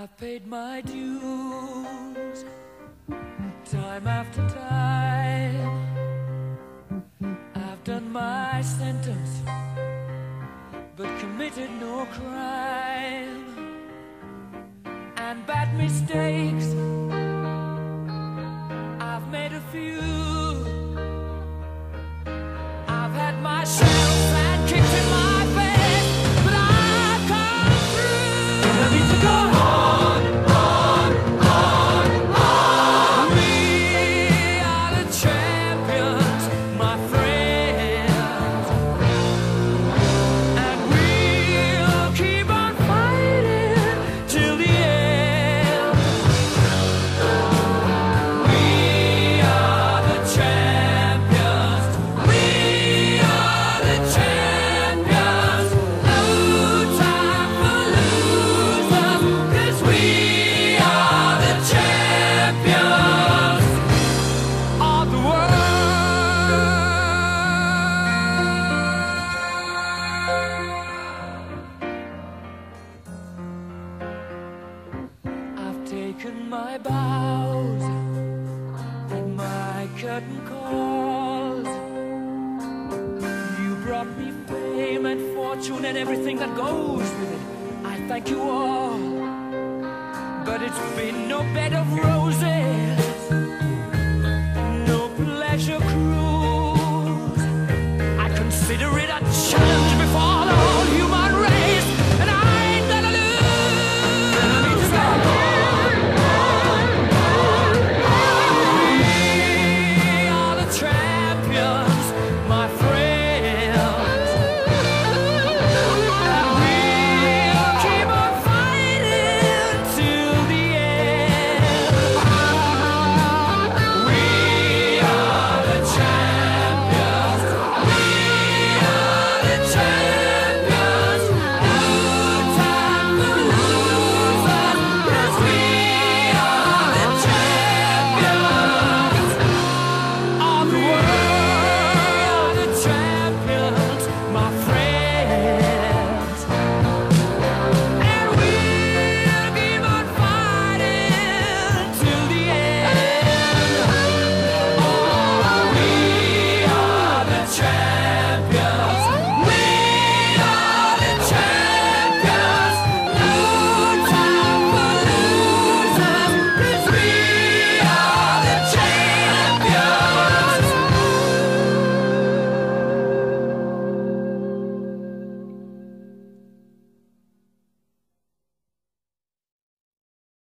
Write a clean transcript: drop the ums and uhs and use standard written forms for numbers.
I've paid my dues, time after time. I've done my sentence, but committed no crime. And bad mistakes, I've made a few. I've had my shells and kicked in my face, but I've come through. And I need to go on, on, on, on. We are the champions, my friends, and we'll keep on fighting till the end. We are the champions. We are the champions. No time for losers, 'cause we are the champions of the world. I've taken my bows and my curtain calls. You brought me fame and fortune and everything that goes with it. I thank you all, but it's been no bed of roses.